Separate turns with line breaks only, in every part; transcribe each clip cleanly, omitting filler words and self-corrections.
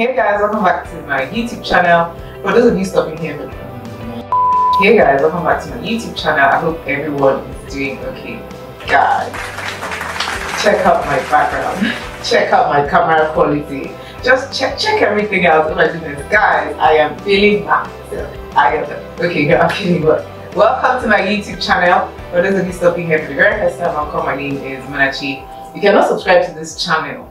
Hey guys, welcome back to my YouTube channel. For those of you stopping here, hey guys, welcome back to my YouTube channel. I hope everyone is doing okay. Guys, check out my background, check out my camera quality, just check everything out. Oh my goodness, guys, I am feeling myself. I'm kidding, but welcome to my YouTube channel. For those of you stopping here for the very first time, my name is Manachi. You cannot subscribe to this channel.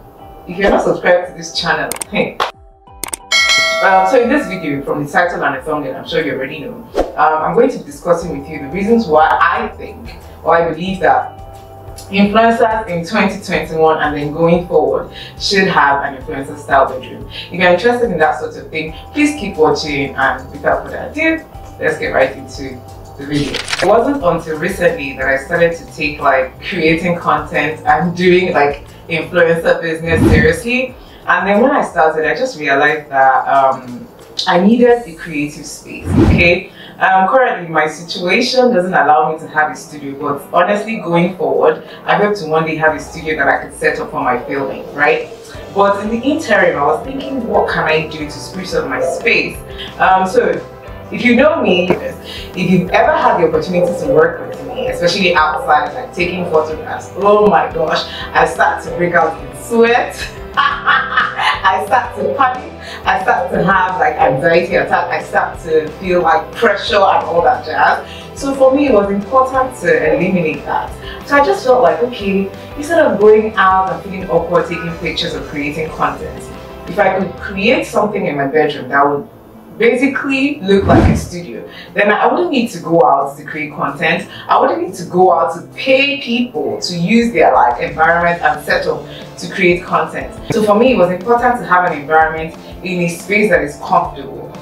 Hey. So in this video, from the title and the thumbnail, I'm sure you already know, I'm going to be discussing with you the reasons why I think, or I believe that influencers in 2021 and then going forward should have an influencer style bedroom. If you're interested in that sort of thing, please keep watching, and without further ado, let's get right into the video. It wasn't until recently that I started to take creating content and doing influencer business seriously. And then when I started, I just realized that I needed a creative space, okay? Currently, my situation doesn't allow me to have a studio, but honestly, going forward, I hope to one day have a studio that I could set up for my filming, right? But in the interim, I was thinking, what can I do to spruce up my space? So, if you know me, if you've ever had the opportunity to work with me, especially outside, taking photographs, oh my gosh, I start to break out in sweat. I start to panic, I start to have anxiety attack, I start to feel pressure and all that jazz. So for me, it was important to eliminate that. So I just felt okay, instead of going out and feeling awkward taking pictures or creating content, if I could create something in my bedroom that would basically look like a studio, then I wouldn't need to go out to create content. I wouldn't need to go out to pay people to use their environment and setup to create content. So for me, it was important to have an environment in a space that is comfortable.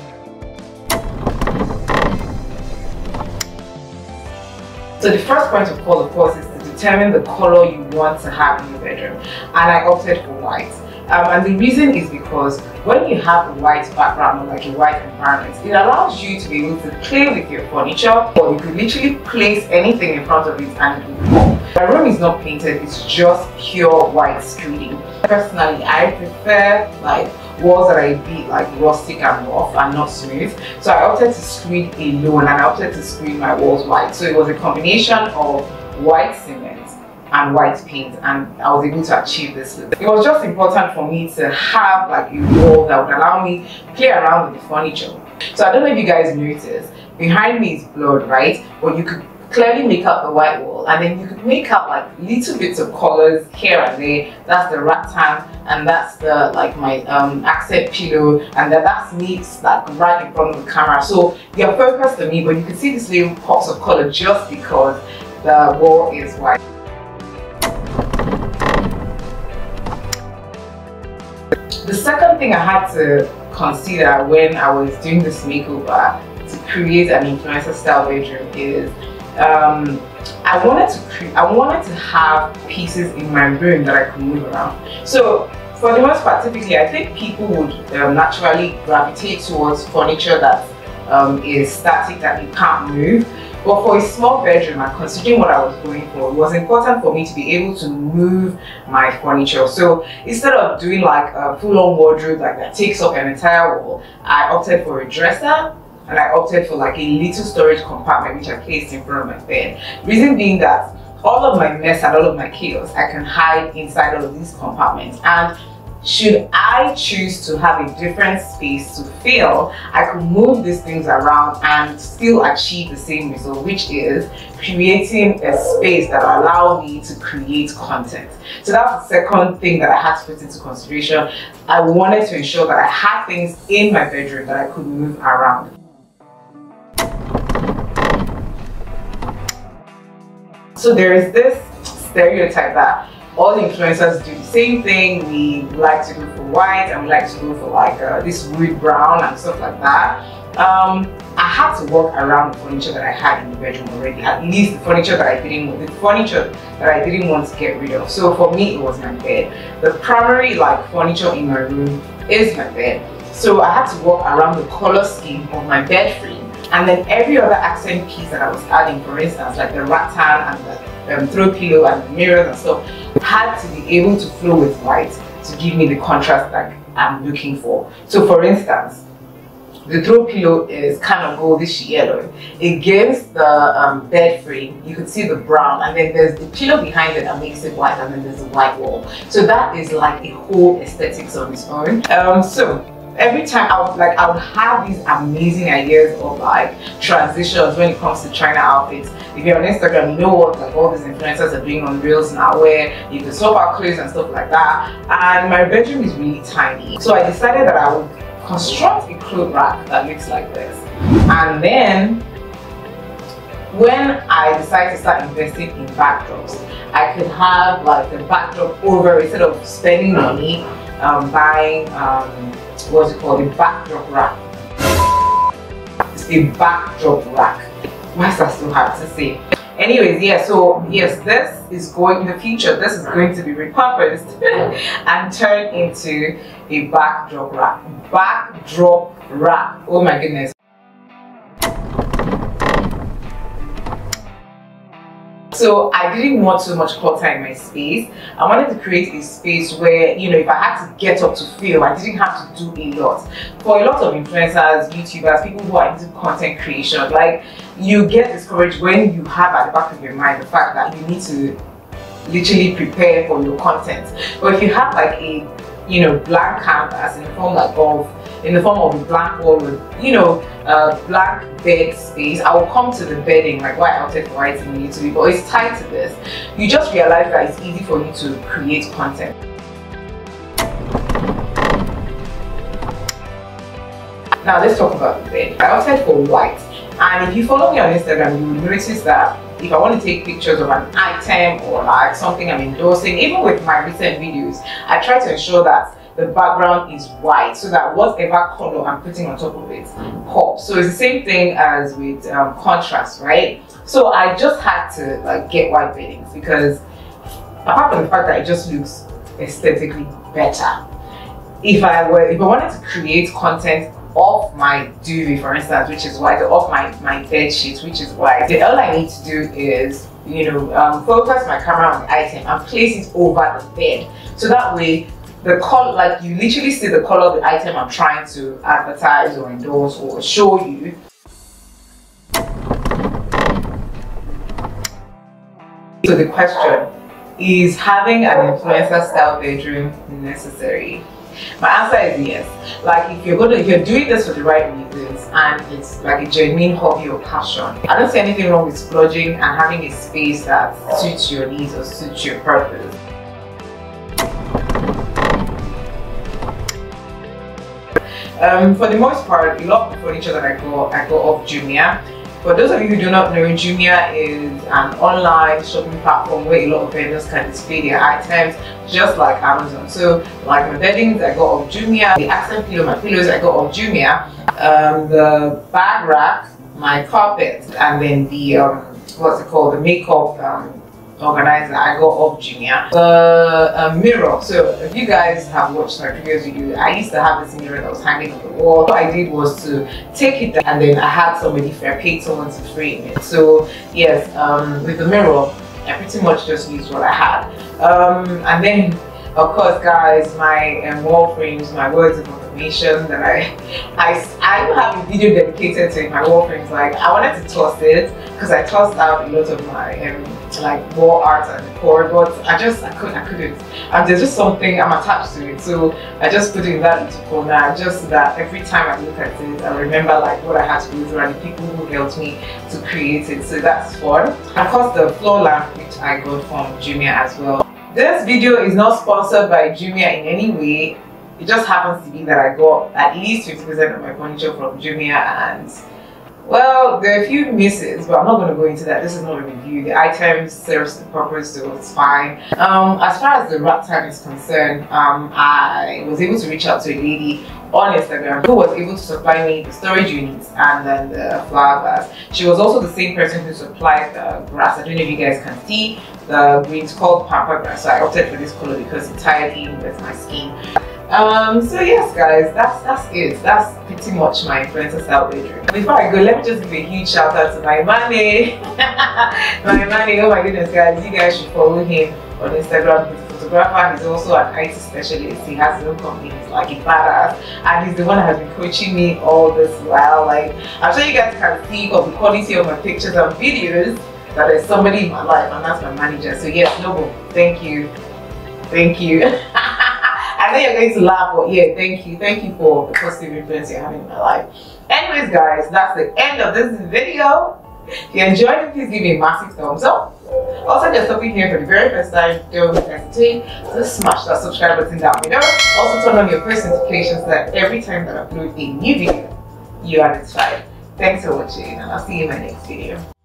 So the first point of call, of course, is to determine the color you want to have in your bedroom, and I opted for white. And the reason is because when you have a white background or a white environment, it allows you to be able to play with your furniture, or you could literally place anything in front of it and it will pop. My room is not painted, it's just pure white screening. Personally, I prefer walls that are a bit rustic and rough and not smooth. So I opted to screen alone, and I opted to screen my walls white. So it was a combination of white cement and white paint, and I was able to achieve this look. It was just important for me to have a wall that would allow me to play around with the furniture. So I don't know if you guys noticed, behind me is blurred, right? But you could clearly make out the white wall, and then you could make out little bits of colors here and there. That's the rattan, and that's the my accent pillow, and then that's me right in front of the camera. So you're focused on me, but you can see these little pops of color just because the wall is white. The second thing I had to consider when I was doing this makeover to create an influencer style bedroom is I wanted to have pieces in my room that I could move around. So for the most part, typically I think people would naturally gravitate towards furniture that is static, that you can't move. But for a small bedroom, and considering what I was going for, it was important for me to be able to move my furniture. So instead of doing a full-on wardrobe that takes up an entire wall, I opted for a dresser, and I opted for a little storage compartment which I placed in front of my bed. Reason being that all of my mess and all of my chaos I can hide inside all of these compartments, and should I choose to have a different space to fill, I could move these things around and still achieve the same result, which is creating a space that will allow me to create content. So that's the second thing that I had to put into consideration. I wanted to ensure that I had things in my bedroom that I could move around. So there is this stereotype that all influencers do the same thing. We like to go for white, and we like to go for this wood brown and stuff like that. I had to work around the furniture that I had in the bedroom already, at least the furniture that I didn't want to get rid of. So for me, it was my bed. The primary furniture in my room is my bed. So I had to work around the color scheme of my bed frame, and then every other accent piece that I was adding, for instance, the rattan and the throw pillow and the mirrors and stuff, had to be able to flow with white to give me the contrast that I'm looking for. So for instance, the throw pillow is kind of goldish yellow. Against the bed frame, you can see the brown, and then there's the pillow behind it that makes it white, and then there's a white wall. So that is like a whole aesthetics on its own. So every time I would have these amazing ideas of like transitions when it comes to China outfits. If you're on Instagram, you know what like all these influencers are doing on reels now, where you can swap out clothes and stuff like that. And my bedroom is really tiny, so I decided that I would construct a cloth rack that looks like this. And then when I decided to start investing in backdrops, I could have like the backdrop over, instead of spending money buying what's it called, a backdrop rack. It's a backdrop rack. Why is that so hard to say? Anyways, yeah, so yes, this is going, in the future, this is going to be repurposed and turned into a backdrop rack. Backdrop rack. Oh my goodness. So I didn't want so much clutter in my space. I wanted to create a space where, you know, if I had to get up to film, I didn't have to do a lot. For a lot of influencers, YouTubers, people who are into content creation, like, you get discouraged when you have at the back of your mind the fact that you need to literally prepare for your content. But if you have like a, you know, blank canvas in the form of a blank wall with, you know, blank bed space, I will come to the bedding, like why I opted for white in YouTube, but it's tied to this. You just realize that it's easy for you to create content. Now let's talk about the bed. I opted for white, and if you follow me on Instagram, you will notice that if I want to take pictures of an item or like something I'm endorsing, even with my recent videos, I try to ensure that the background is white so that whatever color I'm putting on top of it pops. So it's the same thing as with contrast, right? So I just had to like get white beddings because apart from the fact that it just looks aesthetically better, if I wanted to create content off my duvet, for instance, which is white, or off my bed sheets, which is white, then all I need to do is, you know, focus my camera on the item and place it over the bed, so that way the color, like you literally see the color of the item I'm trying to advertise or endorse or show you. So the question is, having an influencer style bedroom necessary? My answer is yes. Like if you're doing this for the right reasons and it's like a genuine hobby or passion, I don't see anything wrong with splurging and having a space that suits your needs or suits your purpose. For the most part, a lot of the furniture that I got off Jumia. For those of you who do not know, Jumia is an online shopping platform where a lot of vendors can display their items just like Amazon. So like my beddings I got off Jumia, the accent pillow, my pillows I got off Jumia, the bag rack, my carpet, and then the what's it called, the makeup organizer I got off Jumia. The mirror, so if you guys have watched my previous video, I used to have this mirror that was hanging on the wall. What I did was to take it down, and then I had somebody, I paid someone to frame it. So yes, with the mirror I pretty much just used what I had. And then of course guys, my wall frames, my words of affirmation that I don't have a video dedicated to my wall frames. Like I wanted to toss it because I tossed out a lot of my like wall art and decor, but I couldn't. And there's just something, I'm attached to it, so I just put it in that little corner, just that every time I look at it I remember like what I had to go through and the people who helped me to create it. So that's fun. Of course the floor lamp, which I got from Jumia as well. This video is not sponsored by Jumia in any way. It just happens to be that I got at least 50% of my furniture from Jumia, and well, there are a few misses, but I'm not going to go into that. This is not a review. The item serves the purpose, so it's fine. As far as the rack time is concerned, I was able to reach out to a lady on Instagram who was able to supply me the storage units and then the flower vase. She was also the same person who supplied the grass. I don't know if you guys can see the green. It's called pamper grass, so I opted for this color because it tied in with my skin. So yes guys, that's it. That's pretty much my influencer style bedroom. Before I go, let me just give a huge shout out to my Mane. My Mane, oh my goodness guys, you guys should follow him on Instagram. He's a photographer, he's also an IT specialist. He has his own company, he's like a badass, and he's the one that has been coaching me all this while. Like, I'm sure you guys can see of the quality of my pictures and videos that there's somebody in my life, and that's my manager. So yes, Noble, thank you. Thank you. I know you're going to laugh, but yeah, thank you for the positive influence you're having in my life. Anyways guys, that's the end of this video. If you enjoyed it, please give me a massive thumbs up. Also, if you're stopping here for the very first time, don't hesitate to smash that subscribe button down below. Also turn on your post notifications so that every time that I upload a new video, you are notified. Thanks for watching, and I'll see you in my next video.